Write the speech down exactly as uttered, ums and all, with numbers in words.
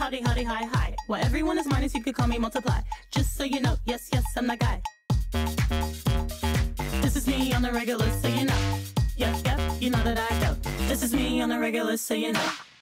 howdy, howdy, hi, hi. While everyone is minus, you could call me multiply. Just so you know, yes, yes, I'm that guy. This is me on the regular, so you know. Yep, yep, you know that I go. This is me on the regular, so you know.